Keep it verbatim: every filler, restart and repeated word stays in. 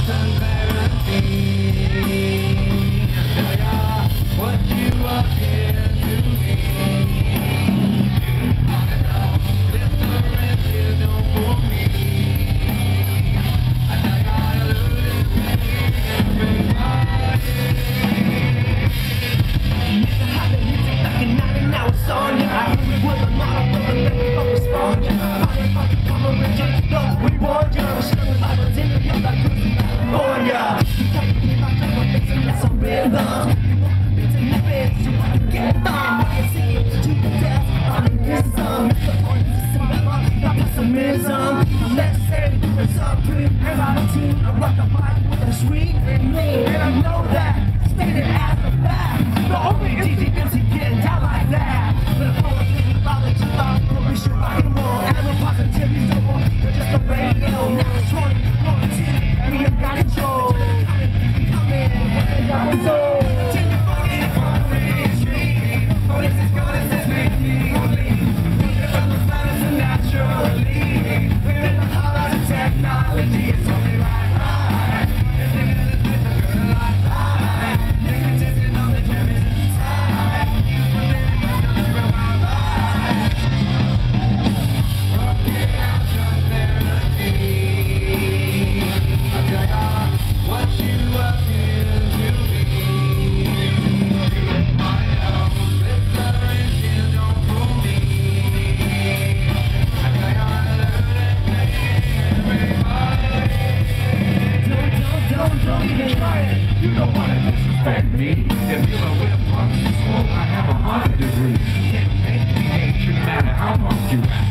Let's say it's all pretty and I'm a team. I rock a mic with a sweet and lean, and I know that, stated as a fact. The only D J M C getting down like that. But if all I'm thinking about it, you thought we should rock and roll. And the positivity so on, you're just a radio. Now it's twenty, twenty, and we have got control. Come in, and got control. You don't want to disrespect me. If you're a whip, I have a hundred degree. Can't make me hate you no matter how much you act.